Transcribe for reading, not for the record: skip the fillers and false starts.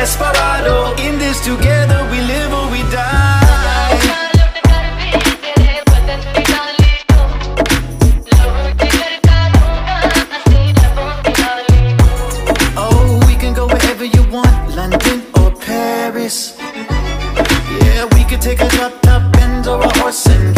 desperado. In this together, we live or we die. Oh, we can go wherever you want, London or Paris.